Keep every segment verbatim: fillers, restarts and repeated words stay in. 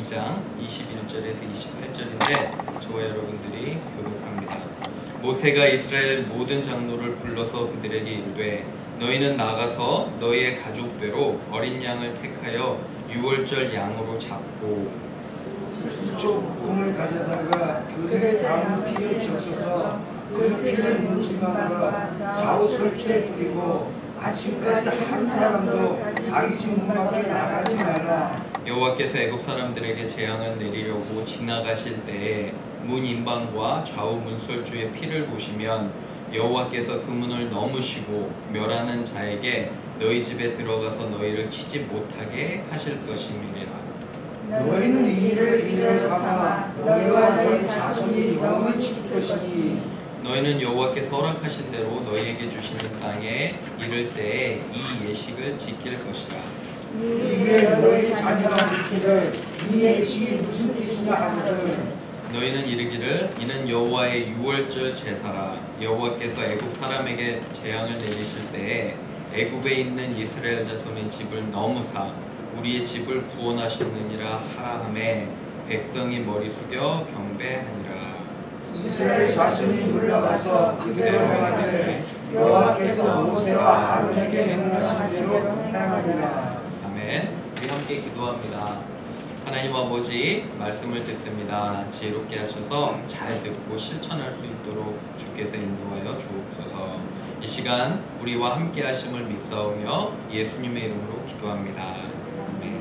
이 장 이십일 절에서 이십팔 절인데 저와 여러분들이 교독합니다. 모세가 이스라엘 모든 장로를 불러서 그들에게 이르되 너희는 나가서 너희의 가족대로 어린 양을 택하여 유월절 양으로 잡고 수초 묶음을 가져다가 그들의 다음 피에 적셔서 그 피를 문지방과 좌우설 피에 뿌리고 아침까지 한 사람도 자기 집 문 밖에 나가지 말라. 여호와께서 애굽 사람들에게 재앙을 내리려고 지나가실 때에 문 인방과 좌우 문설주의 피를 보시면 여호와께서 그 문을 넘으시고 멸하는 자에게 너희 집에 들어가서 너희를 치지 못하게 하실 것임이니라. 너희는 이 일을 기념 삼아 너희와 너희 자손이 영원히 지킬 것이니 너희는 여호와께서 허락하신 대로 너희에게 주시는 땅에 이를 때에 이 예식을 지킬 것이라. 이에 너희 자녀가 묻기를 이 예식이 무슨 뜻이냐 하거늘 너희는 이르기를 이는 여호와의 유월절 제사라. 여호와께서 애굽 사람에게 재앙을 내리실 때에 애굽에 있는 이스라엘 자손의 집을 넘으사 우리의 집을 구원하셨느니라 하라 하매 백성이 머리 숙여 경배하니라. 이스라엘 자손이 물러가서 그대로 행하되 여호와께서 모세와 아론에게 명령하신 대로 행하니라. 아멘. 우리 함께 기도합니다. 하나님 아버지, 말씀을 듣습니다. 지혜롭게 하셔서 잘 듣고 실천할 수 있도록 주께서 인도하여 주옵소서. 이 시간 우리와 함께 하심을 믿사오며 예수님의 이름으로 기도합니다. 아멘.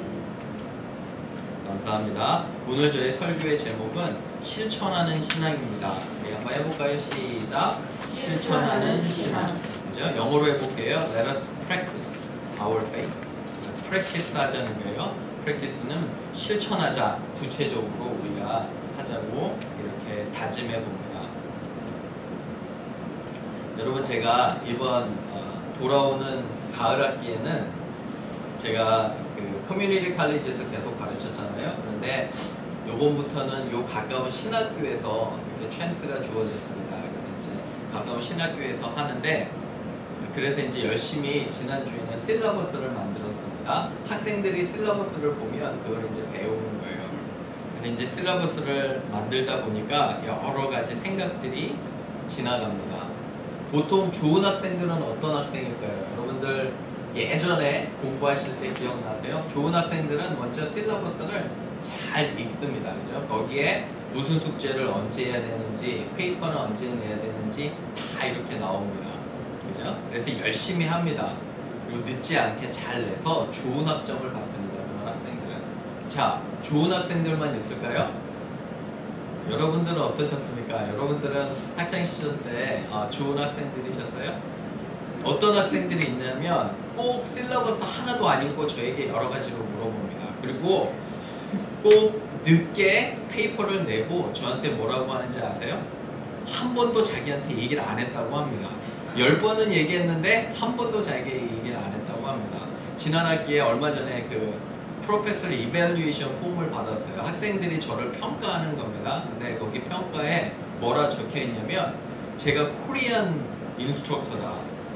감사합니다. 오늘 저의 설교의 제목은 실천하는 신앙입니다. 우리 한번 해볼까요? 시작. 실천하는 신앙. 그죠? 영어로 해볼게요. Let us practice our faith. practice 하자는 거예요. practice는 실천하자, 구체적으로 우리가 하자고 이렇게 다짐해 봅니다. 여러분, 제가 이번 어, 돌아오는 가을 학기에는 제가 그 커뮤니티 칼리지에서 계속 가르쳤잖아요. 그런데 요번부터는 요 가까운 신학교에서 이렇게 찬스가 주어졌습니다. 그래서 이제 가까운 신학교에서 하는데, 그래서 이제 열심히 지난주에는 실러버스를 만들었습니다. 학생들이 실러버스를 보면 그걸 이제 배우는 거예요. 그래서 이제 실러버스를 만들다 보니까 여러 가지 생각들이 지나갑니다. 보통 좋은 학생들은 어떤 학생일까요? 여러분들 예전에 공부하실 때 기억나세요? 좋은 학생들은 먼저 실러버스를 잘 읽습니다. 그죠? 거기에 무슨 숙제를 언제 해야 되는지, 페이퍼는 언제 내야 되는지 다 이렇게 나옵니다. 그죠? 그래서 열심히 합니다. 그리고 늦지 않게 잘 내서 좋은 학점을 받습니다. 그런 학생들은. 자, 좋은 학생들만 있을까요? 여러분들은 어떠셨습니까? 여러분들은 학창시절 때 어, 좋은 학생들이셨어요? 어떤 학생들이 있냐면 꼭 실러버스 하나도 안 읽고 저에게 여러 가지로 물어봅니다. 그리고 꼭 늦게 페이퍼를 내고 저한테 뭐라고 하는지 아세요? 한 번도 자기한테 얘기를 안 했다고 합니다. 열 번은 얘기했는데 한 번도 자기에게 얘기를 안 했다고 합니다. 지난 학기에 얼마 전에 그 프로페서 이밸류에이션 폼을 받았어요. 학생들이 저를 평가하는 겁니다. 근데 거기 평가에 뭐라 적혀 있냐면 제가 코리안 인스트럭터다,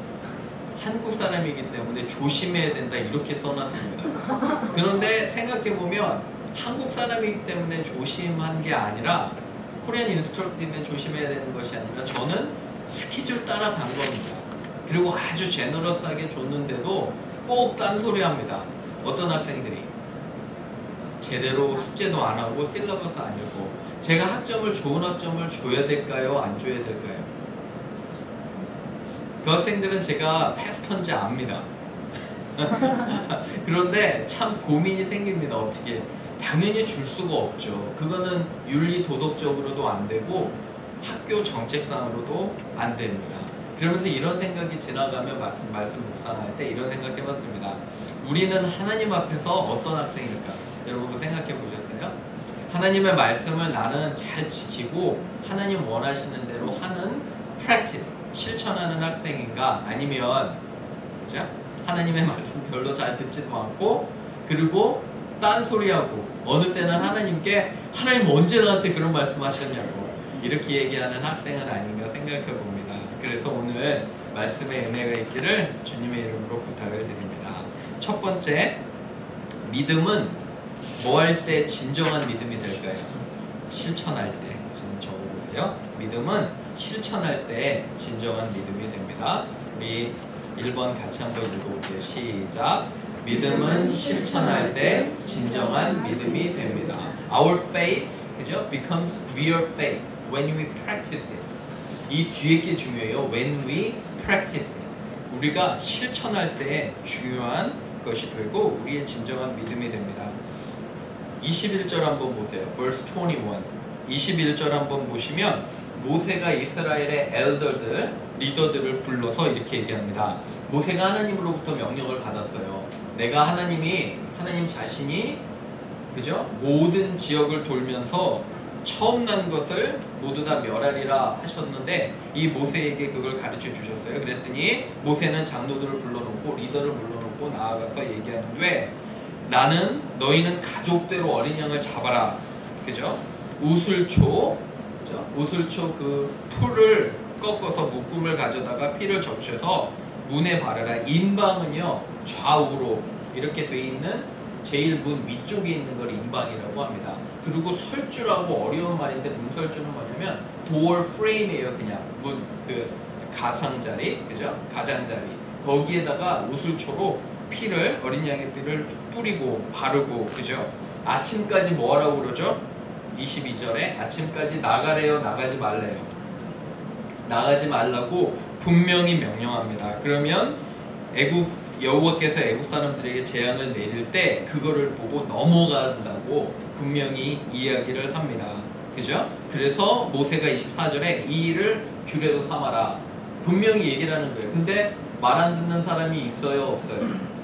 한국 사람이기 때문에 조심해야 된다, 이렇게 써놨습니다. 그런데 생각해보면 한국 사람이기 때문에 조심한 게 아니라, 코리안 인스트럭터면 조심해야 되는 것이 아니라 저는 스케줄 따라 간 겁니다. 그리고 아주 제너러스하게 줬는데도 꼭 딴소리 합니다. 어떤 학생들이 제대로 숙제도 안 하고 실러버스 안 읽고. 제가 학점을, 좋은 학점을 줘야 될까요? 안 줘야 될까요? 그 학생들은 제가 패스턴지 압니다. 그런데 참 고민이 생깁니다. 어떻게? 당연히 줄 수가 없죠. 그거는 윤리 도덕적으로도 안 되고 학교 정책상으로도 안 됩니다. 그러면서 이런 생각이 지나가며 말씀, 말씀 묵상할 때 이런 생각 해봤습니다. 우리는 하나님 앞에서 어떤 학생일까? 여러분 그 생각해 보셨어요? 하나님의 말씀을 나는 잘 지키고 하나님 원하시는 대로 하는 practice, 실천하는 학생인가? 아니면 그죠? 하나님의 말씀 별로 잘 듣지도 않고, 그리고 딴소리하고, 어느 때는 하나님께 하나님 언제 나한테 그런 말씀 하셨냐고 이렇게 얘기하는 학생은 아닌가 생각해 봅니다. 그래서 오늘 말씀의 은혜가 있기를 주님의 이름으로 부탁을 드립니다. 첫 번째, 믿음은 뭐 할 때 진정한 믿음이 될까요? 실천할 때. 지금 적어보세요. 믿음은 실천할 때 진정한 믿음이 됩니다. 우리 일 번 같이 한번 읽어볼게요. 시작. 믿음은 실천할 때 진정한 믿음이 됩니다. Our faith, 그죠? becomes real faith when we practice it. 이 뒤에 게 중요해요. When we practice it. 우리가 실천할 때 중요한 것이 되고 우리의 진정한 믿음이 됩니다. 이십일 절 한번 보세요. verse 이십일. 이십일 절 한번 보시면 모세가 이스라엘의 엘더들, 리더들을 불러서 이렇게 얘기합니다. 모세가 하나님으로부터 명령을 받았어요. 내가 하나님이, 하나님 자신이 그죠? 모든 지역을 돌면서 처음 난 것을 모두 다 멸하리라 하셨는데 이 모세에게 그걸 가르쳐 주셨어요. 그랬더니 모세는 장로들을 불러놓고 리더를 불러놓고 나아가서 얘기하는데 나는 너희는 가족대로 어린 양을 잡아라. 그죠? 우슬초, 그죠? 우슬초 그 풀을 꺾어서 묶음을 가져다가 피를 적셔서 문에 바르라. 인방은요 좌우로 이렇게 돼 있는 제일 문 위쪽에 있는 걸 인방이라고 합니다. 그리고 설주라고 어려운 말인데 문설주는 뭐냐면 도어 프레임이에요. 그냥 문 그 가상자리, 그죠? 가장자리 거기에다가 우슬초로 피를 어린 양의 피를 뿌리고 바르고, 그죠? 아침까지 뭐 하라고 그러죠? 이십이 절에 아침까지 나가래요, 나가지 말래요? 나가지 말라고 분명히 명령합니다. 그러면 애국 여호와께서 애국 사람들에게 재앙을 내릴 때 그거를 보고 넘어간다고 분명히 이야기를 합니다. 그죠? 그래서 모세가 이십사 절에 이 일을 규례로 삼아라 분명히 얘기를 하는 거예요. 근데 말 안 듣는 사람이 있어요, 없어요?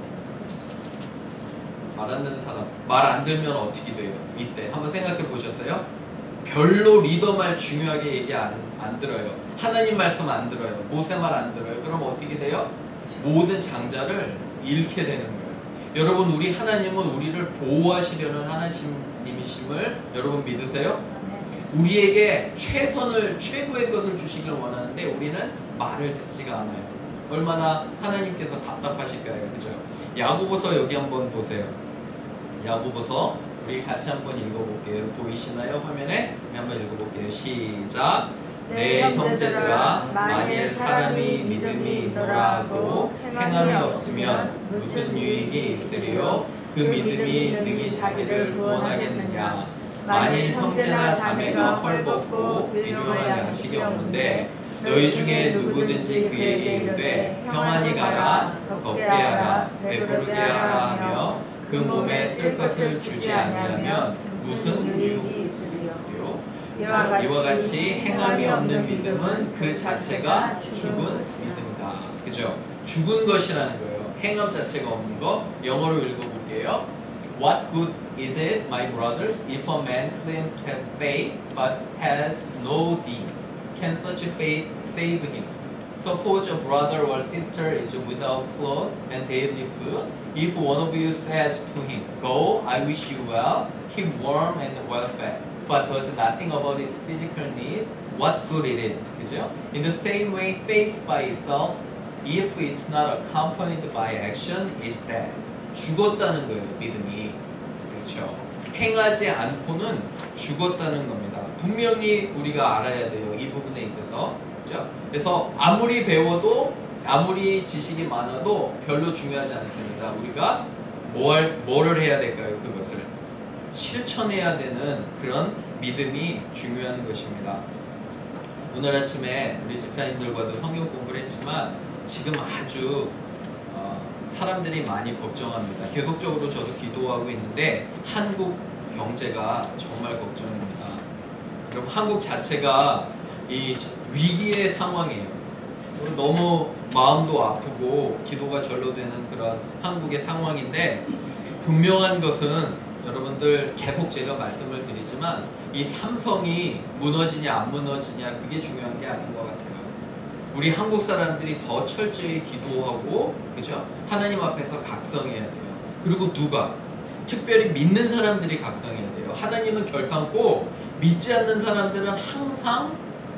말 안 듣는 사람, 말 안 들면 어떻게 돼요? 이때 한번 생각해 보셨어요? 별로 리더 말 중요하게 얘기 안, 안 들어요. 하나님 말씀 안 들어요. 모세 말 안 들어요. 그럼 어떻게 돼요? 모든 장자를 잃게 되는 거예요. 여러분, 우리 하나님은 우리를 보호하시려는 하나님이심을 여러분 믿으세요? 우리에게 최선을, 최고의 것을 주시길 원하는데 우리는 말을 듣지가 않아요. 얼마나 하나님께서 답답하실까요? 그죠? 야고보서 여기 한번 보세요. 야고보서 우리 같이 한번 읽어볼게요. 보이시나요? 화면에? 우리 한번 읽어볼게요. 시작. 내 형제들아, 만일 사람이 믿음이 있노라 하고 행함이 없으면 무슨 유익이 있으리요? 그 믿음이 능히 자기를 구원하겠느냐? 만일 형제나 자매가 헐벗고 일용할 양식이 없는데 너희 중에 누구든지 그에게 이르되 평안히 가라, 덥게 하라, 배부르게 하라 하며 그 몸에 쓸 것을 주지 아니하면 무슨 유익이 있으리요? 이와 같이 행함이 없는 믿음은 그 자체가 죽은 믿음이다. 그죠? 죽은 것이라는 거예요. 행함 자체가 없는 거. 영어로 읽어볼게요. What good is it, my brothers, if a man claims to have faith but has no deeds? Can such faith save him? Suppose a brother or sister is without clothes and daily food. If one of you says to him, Go, I wish you well, keep warm and well fed, but does nothing about his physical needs, what good it is? 그죠? In the same way, faith by itself, if it's not accompanied by action, is dead. 죽었다는 거예요, 믿음이. 그렇죠? 행하지 않고는 죽었다는 겁니다. 분명히 우리가 알아야 돼요, 이 부분에 있어서. 그렇죠? 그래서 아무리 배워도, 아무리 지식이 많아도 별로 중요하지 않습니다. 우리가 뭘, 뭐를 해야 될까요? 그것을 실천해야 되는 그런 믿음이 중요한 것입니다. 오늘 아침에 우리 집사님들과도 성경 공부를 했지만 지금 아주 어, 사람들이 많이 걱정합니다. 계속적으로 저도 기도하고 있는데 한국 경제가 정말 걱정입니다. 여러분, 한국 자체가 이 위기의 상황이에요. 너무 마음도 아프고 기도가 절로 되는 그런 한국의 상황인데 분명한 것은 여러분들 계속 제가 말씀을 드리지만 이 삼성이 무너지냐 안 무너지냐 그게 중요한 게 아닌 것 같아요. 우리 한국 사람들이 더 철저히 기도하고, 그죠? 하나님 앞에서 각성해야 돼요. 그리고 누가? 특별히 믿는 사람들이 각성해야 돼요. 하나님은 결단코 믿지 않는 사람들은 항상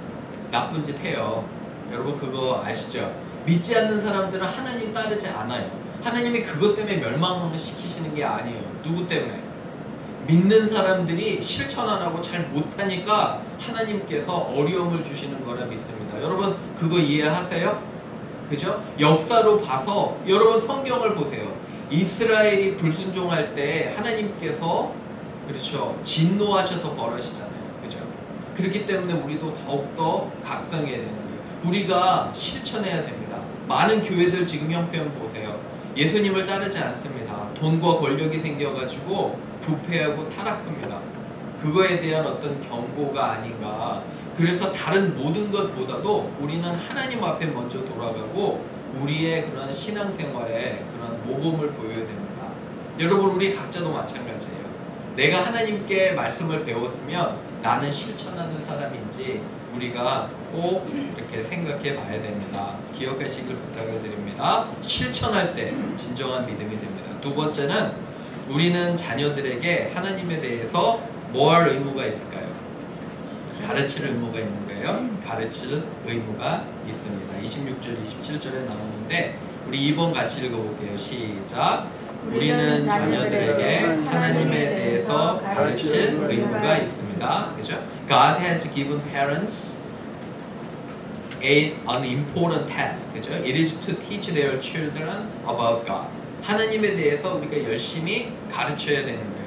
나쁜 짓 해요. 여러분 그거 아시죠? 믿지 않는 사람들은 하나님 따르지 않아요. 하나님이 그것 때문에 멸망시키시는 게 아니에요. 누구 때문에? 믿는 사람들이 실천 안 하고 잘 못하니까 하나님께서 어려움을 주시는 거라 믿습니다. 여러분 그거 이해하세요? 그죠? 역사로 봐서 여러분 성경을 보세요. 이스라엘이 불순종할 때 하나님께서 그렇죠 진노하셔서 벌하시잖아요. 그죠? 그렇기 때문에 우리도 더욱더 각성해야 되는 거예요. 우리가 실천해야 됩니다. 많은 교회들 지금 형편 보세요. 예수님을 따르지 않습니다. 돈과 권력이 생겨가지고 부패하고 타락합니다. 그거에 대한 어떤 경고가 아닌가. 그래서 다른 모든 것보다도 우리는 하나님 앞에 먼저 돌아가고 우리의 그런 신앙생활에 그런 모범을 보여야 됩니다. 여러분 우리 각자도 마찬가지예요. 내가 하나님께 말씀을 배웠으면 나는 실천하는 사람인지 우리가 꼭 이렇게 생각해 봐야 됩니다. 기억하시길 부탁을 드립니다. 실천할 때 진정한 믿음이 됩니다. 두 번째는 우리는 자녀들에게 하나님에 대해서 뭐 할 의무가 있을까요? 가르칠 의무가 있는 거예요. 가르칠 의무가 있습니다. 이십육 절, 이십칠 절에 나오는데 우리 이 번 같이 읽어볼게요. 시작. 우리는 자녀들에게 하나님에 대해서 가르칠 의무가 있습니다. 그죠? God has given parents a, an important task. 그죠? It is to teach their children about God. 하나님에 대해서 우리가 열심히 가르쳐야 되는 거예요.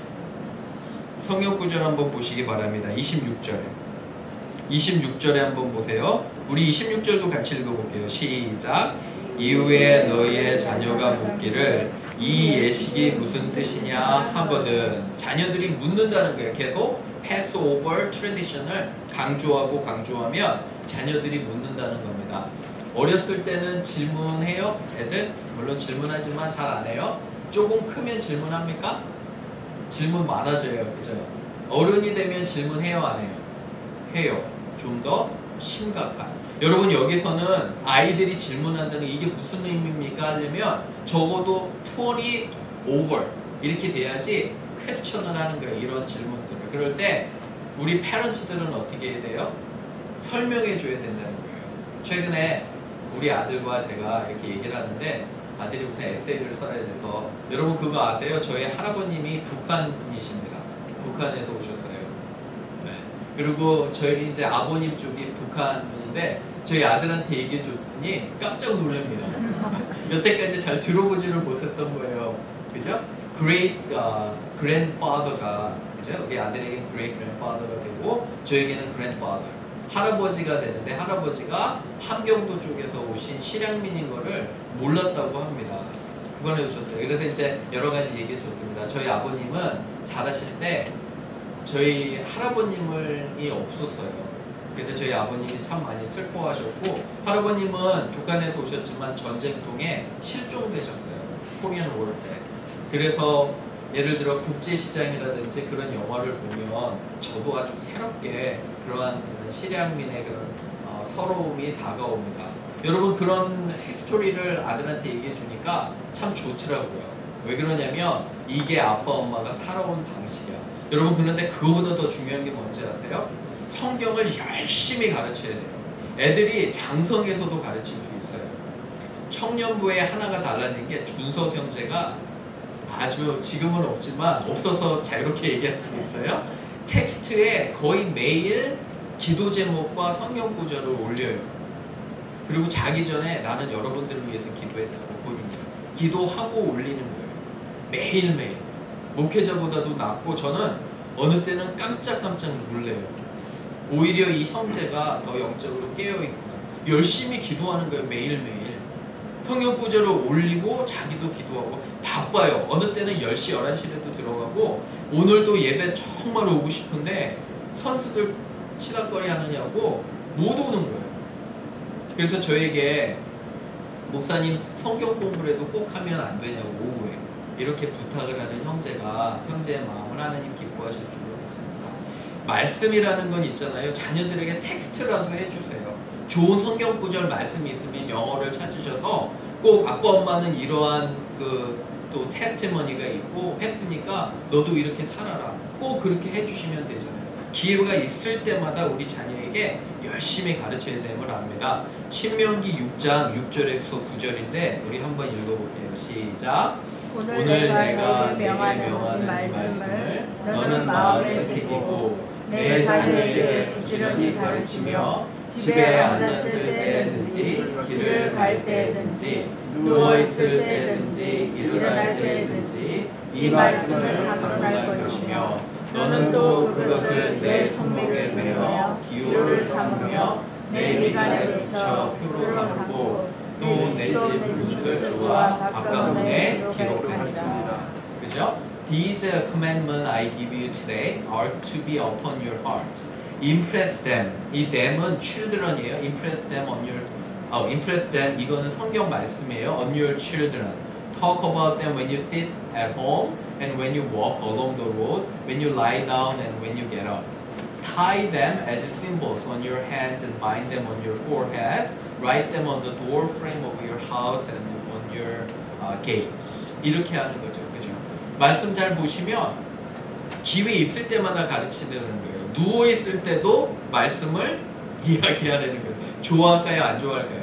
성경 구절 한번 보시기 바랍니다. 이십육 절에 이십육 절에 한번 보세요. 우리 이십육 절도 같이 읽어볼게요. 시작. 이후에 너희의 자녀가 묻기를 이 예식이 무슨 뜻이냐 하거든. 자녀들이 묻는다는 거예요. 계속 Passover tradition을 강조하고 강조하면 자녀들이 묻는다는 겁니다. 어렸을 때는 질문해요? 애들? 물론 질문하지만 잘 안 해요. 조금 크면 질문합니까? 질문 많아져요. 그죠? 어른이 되면 질문해요? 안 해요? 해요. 좀 더 심각한. 여러분 여기서는 아이들이 질문한다는 이게 무슨 의미입니까? 하려면 적어도 이십 over 이렇게 돼야지 퀘스천을 하는 거예요. 이런 질문들을. 그럴 때 우리 패런츠들은 어떻게 해야 돼요? 설명해 줘야 된다는 거예요. 최근에 우리 아들과 제가 이렇게 얘기를 하는데 아들이 무슨 에세이를 써야 돼서 여러분 그거 아세요? 저희 할아버님이 북한 분이십니다. 북한에서 오셨어요. 네. 그리고 저희 이제 아버님 쪽이 북한 분인데 저희 아들한테 얘기해 줬더니 깜짝 놀랍니다. 여태까지 잘 들어보지를 못했던 거예요. 그죠? Great uh, grandfather가 그죠? 우리 아들에게는 great grandfather가 되고 저에게는 grandfather 할아버지가 되는데 할아버지가 함경도 쪽에서 오신 실향민인 거를 몰랐다고 합니다. 그걸 해주셨어요. 그래서 이제 여러 가지 얘기해 줬습니다. 저희 아버님은 잘하실 때 저희 할아버님이 없었어요. 그래서 저희 아버님이 참 많이 슬퍼하셨고 할아버님은 북한에서 오셨지만 전쟁통에 실종되셨어요. 코리안 워 때. 그래서 예를 들어 국제시장이라든지 그런 영화를 보면 저도 아주 새롭게 그러한 실향민의 그런 어, 서러움이 다가옵니다. 여러분 그런 히스토리를 아들한테 얘기해 주니까 참 좋더라고요. 왜 그러냐면 이게 아빠 엄마가 살아온 방식이야. 여러분 그런데 그거보다 더 중요한 게 뭔지 아세요? 성경을 열심히 가르쳐야 돼요. 애들이 장성에서도 가르칠 수 있어요. 청년부에 하나가 달라진 게 준석 형제가 아주 지금은 없지만 없어서 자유롭게 얘기할 수 있어요. 텍스트에 거의 매일 기도 제목과 성경 구절을 올려요. 그리고 자기 전에 나는 여러분들을 위해서 기도했다고 보는 거예요. 기도하고 올리는 거예요. 매일매일. 목회자보다도 낫고 저는 어느 때는 깜짝깜짝 놀래요. 오히려 이 형제가 더 영적으로 깨어있구나. 열심히 기도하는 거예요. 매일매일. 성경 구절을 올리고 자기도 기도하고 바빠요. 어느 때는 열 시, 열한 시에도 들어가고 오늘도 예배 정말 오고 싶은데 선수들 치닫거리 하느냐고 못 오는 거예요. 그래서 저에게 목사님 성경 공부를 해도 꼭 하면 안 되냐고 오후에 이렇게 부탁을 하는 형제가 형제의 마음을 하나님 기뻐하실 줄로 믿습니다. 말씀이라는 건 있잖아요. 자녀들에게 텍스트라도 해주세요. 좋은 성경 구절 말씀이 있으면 영어를 찾으셔서 꼭 아빠 엄마는 이러한 그 또 테스티머니가 있고 했으니까 너도 이렇게 살아라. 꼭 그렇게 해주시면 되잖아요. 기회가 있을 때마다 우리 자녀에게 열심히 가르쳐야 됨을 압니다. 신명기 육 장 육 절에서 구 절인데 우리 한번 읽어볼게요. 시작. 오늘 내가 내게 명하는 이 말씀을 너는 마음에 새기고 내 자녀에게 부지런히 가르치며 집에 앉았을 때든지 길을 갈 때든지 누워있을 때든지 일어날 때든지 이 말씀을 강론할 것이며 너는 또 그것을 내 손목에 매어 기호를 삼으며 내 미간에 붙여 표로 삼고 또 내 집 문설주와 바깥문에 기록하였습니다. 그죠? These commandments I give you today are to be upon your heart. Impress them. 이 them은 children이에요. Impress them on your. 어, impress them. 이거는 성경 말씀이에요. On your children. Talk about them when you sit at home and when you walk along the road, when you lie down and when you get up. Tie them as symbols on your hands and bind them on your foreheads. Write them on the door frame of your house and on your uh, gates. 이렇게 하는 거죠, 그죠? 말씀 잘 보시면 기회 있을 때마다 가르치는 거예요. 누워 있을 때도 말씀을 이야기하려는 거예요. 좋아할까요, 안 좋아할까요?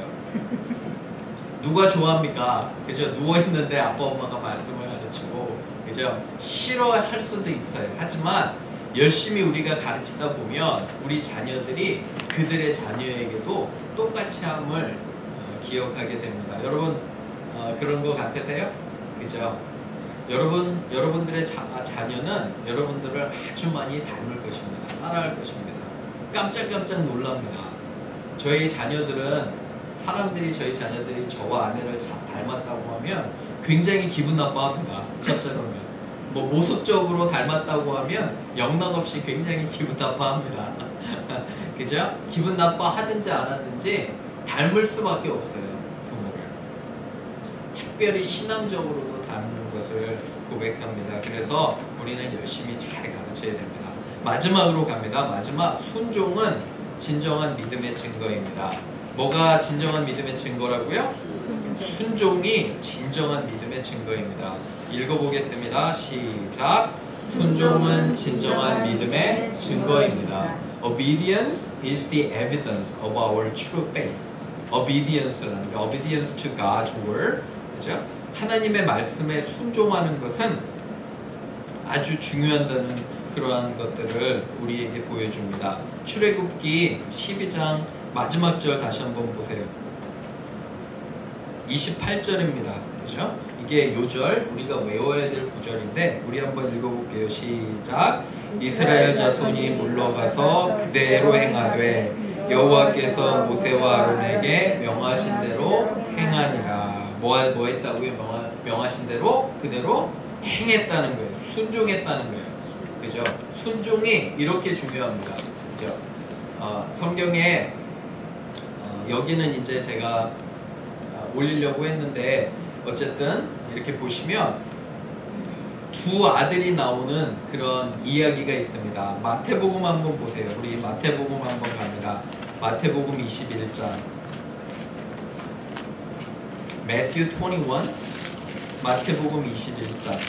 누가 좋아합니까? 그죠? 누워 있는데 아빠 엄마가 말씀을 가르치고, 그죠? 싫어할 수도 있어요. 하지만 열심히 우리가 가르치다 보면 우리 자녀들이 그들의 자녀에게도 똑같이 함을 기억하게 됩니다. 여러분 어, 그런 거 같으세요? 그죠? 여러분, 여러분들의 자, 자녀는 여러분들을 아주 많이 닮을 것입니다. 따라할 것입니다. 깜짝깜짝 놀랍니다. 저희 자녀들은, 사람들이 저희 자녀들이 저와 아내를 자, 닮았다고 하면 굉장히 기분 나빠합니다. 첫째로는. 뭐 모습적으로 닮았다고 하면 영락없이 굉장히 기분 나빠합니다. 그죠? 기분 나빠하든지 안 하든지 닮을 수밖에 없어요. 부모를. 특별히 신앙적으로도 닮는 것을 고백합니다. 그래서 우리는 열심히 잘 가르쳐야 됩니다. 마지막으로 갑니다. 마지막, 순종은 진정한 믿음의 증거입니다. 뭐가 진정한 믿음의 증거라고요? 순종이 진정한 믿음의 증거입니다. 읽어보겠습니다. 시작. 순종은 진정한 믿음의 증거입니다. Obedience is the evidence of our true faith. Obedience라는 게 obedience to God's word. 그죠? 하나님의 말씀에 순종하는 것은 아주 중요하다는 그러한 것들을 우리에게 보여줍니다. 출애굽기 십이 장 마지막 절 다시 한번 보세요. 이십팔 절입니다. 그죠? 이게 요절, 우리가 외워야 될 구절인데 우리 한번 읽어볼게요. 시작. 이스라엘 자손이 물러가서 그대로 행하되 여호와께서 모세와 아론에게 명하신 대로 행하니라. 뭐, 뭐 했다고요? 명하, 명하신 대로 그대로 행했다는 거예요. 순종했다는 거예요. 그죠? 순종이 이렇게 중요합니다. 그죠? 어, 성경에 어, 여기는 이제 제가 어, 올리려고 했는데 어쨌든 이렇게 보시면 두 아들이 나오는 그런 이야기가 있습니다. 마태복음 한번 보세요. 우리 마태복음 한번 갑니다. 마태복음 이십일 장. Matthew 이십일, 마태복음 이십일 장.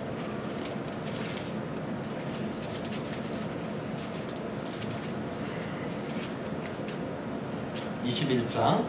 이십일 장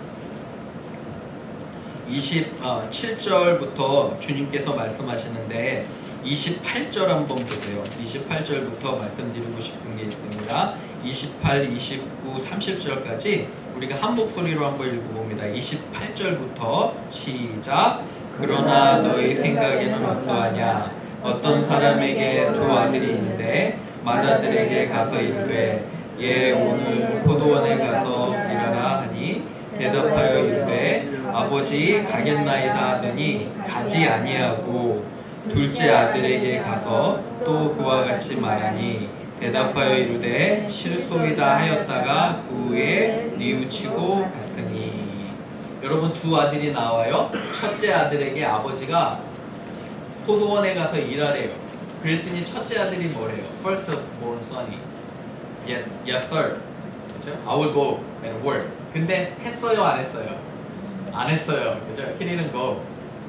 이십칠 절부터 주님께서 말씀하시는데 이십팔 절 한번 보세요. 이십팔 절부터 말씀드리고 싶은 게 있습니다. 이십팔, 이십구, 삼십 절까지 우리가 한 목소리로 한번 읽어봅니다. 이십팔 절부터 시작. 그러나 너희 생각에는 어떠하냐? 어떤 사람에게 두 아들이 있는데 맏아들에게 가서 이르되 얘 오늘 포도원에 가서 일하라 하니 대답하여 이르되 아버지 가겠나이다 하더니 가지 아니하고 둘째 아들에게 가서 또 그와 같이 말하니 대답하여 이르되 실소이다 하였다가 그 후에 뉘우치고 갔으니. 여러분 두 아들이 나와요. 첫째 아들에게 아버지가 포도원에 가서 일하래요. 그랬더니 첫째 아들이 뭐래요? First born son이 Yes, yes sir. 그죠? I will go and work. 근데 했어요, 안 했어요? 안 했어요. 그죠? He didn't go.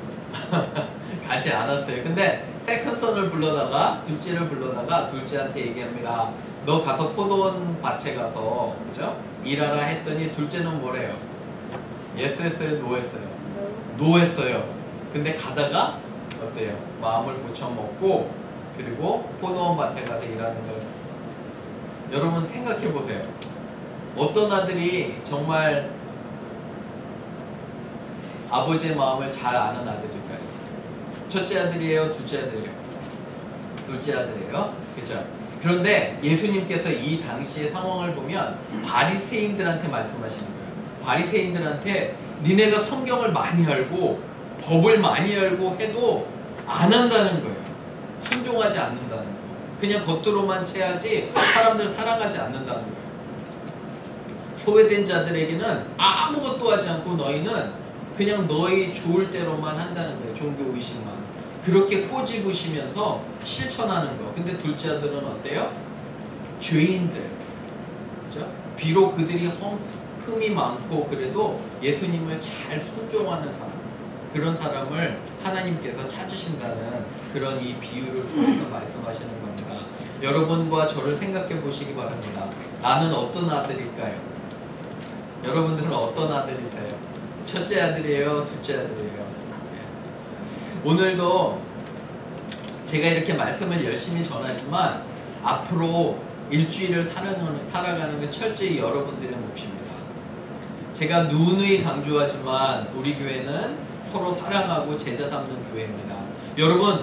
가지 않았어요. 근데 second son을 불러다가 둘째를 불러다가 둘째한테 얘기합니다. 너 가서 포도원 밭에 가서 그죠? 일하라 했더니 둘째는 뭐래요? Yes 했어요, no 했어요? No 했어요. 근데 가다가 어때요? 마음을 고쳐먹고 그리고 포도원 밭에 가서 일하는 걸 여러분 생각해 보세요. 어떤 아들이 정말 아버지의 마음을 잘 아는 아들일까요? 첫째 아들이에요? 둘째 아들이에요? 둘째 아들이에요. 그죠? 그런데 예수님께서 이 당시의 상황을 보면 바리새인들한테 말씀하시는 거예요. 바리새인들한테 니네가 성경을 많이 알고 법을 많이 알고 해도 안 한다는 거예요. 순종하지 않는다는 거예요. 그냥 겉으로만 채하지 사람들 사랑하지 않는다는 거예요. 소외된 자들에게는 아무것도 하지 않고 너희는 그냥 너희 좋을 대로만 한다는 거예요. 종교 의식만. 그렇게 꼬집으시면서 실천하는 거. 근데 둘째 아들은 어때요? 죄인들. 그죠? 비록 그들이 험, 흠이 많고 그래도 예수님을 잘 순종하는 사람. 그런 사람을 하나님께서 찾으신다는 그런 이 비유를 통해서 말씀하시는 겁니다. 여러분과 저를 생각해 보시기 바랍니다. 나는 어떤 아들일까요? 여러분들은 어떤 아들이세요? 첫째 아들이에요? 둘째 아들이에요? 네. 오늘도 제가 이렇게 말씀을 열심히 전하지만 앞으로 일주일을 살아가는, 살아가는 건 철저히 여러분들의 몫입니다. 제가 누누이 강조하지만 우리 교회는 서로 사랑하고 제자 삼는 교회입니다. 여러분,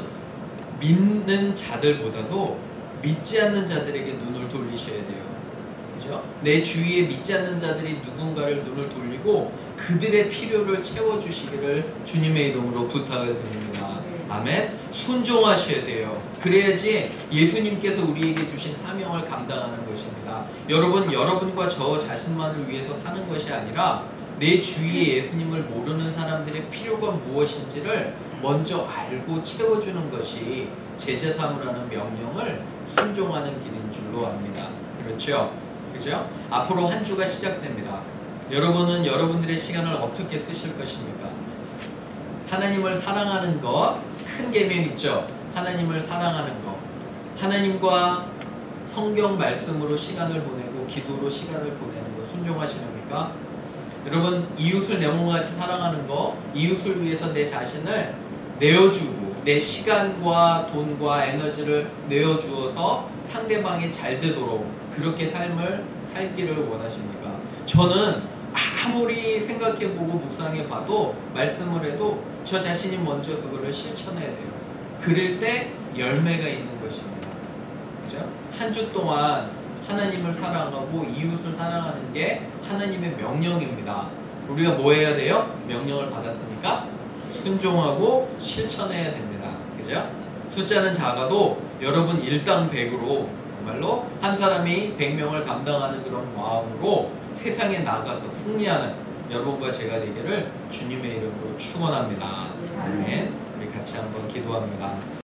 믿는 자들보다도 믿지 않는 자들에게 눈을 돌리셔야 돼요. 그죠? 내 주위에 믿지 않는 자들이 누군가를 눈을 돌리고 그들의 필요를 채워주시기를 주님의 이름으로 부탁을 드립니다. 아멘. 순종하셔야 돼요. 그래야지 예수님께서 우리에게 주신 사명을 감당하는 것입니다. 여러분, 여러분과 저 자신만을 위해서 사는 것이 아니라 내 주위에 예수님을 모르는 사람들의 필요가 무엇인지를 먼저 알고 채워주는 것이 제자 삼으라는 명령을 순종하는 길인 줄로 압니다. 그렇죠? 그죠? 앞으로 한 주가 시작됩니다. 여러분은 여러분들의 시간을 어떻게 쓰실 것입니까? 하나님을 사랑하는 것, 큰 계명 있죠? 하나님을 사랑하는 것. 하나님과 성경 말씀으로 시간을 보내고 기도로 시간을 보내는 것 순종하시렵니까? 여러분, 이웃을 내 몸과 같이 사랑하는 거, 이웃을 위해서 내 자신을 내어주고 내 시간과 돈과 에너지를 내어주어서 상대방이 잘 되도록 그렇게 삶을 살기를 원하십니까? 저는 아무리 생각해보고 묵상해봐도 말씀을 해도 저 자신이 먼저 그거를 실천해야 돼요. 그럴 때 열매가 있는 것입니다. 그죠? 한 주 동안 하나님을 사랑하고 이웃을 사랑하는 게 하나님의 명령입니다. 우리가 뭐 해야 돼요? 명령을 받았으니까 순종하고 실천해야 됩니다. 그죠? 숫자는 작아도 여러분 일당백으로 정말로 한 사람이 백 명을 감당하는 그런 마음으로 세상에 나가서 승리하는 여러분과 제가 되기를 주님의 이름으로 축원합니다. 아멘. 우리 같이 한번 기도합니다.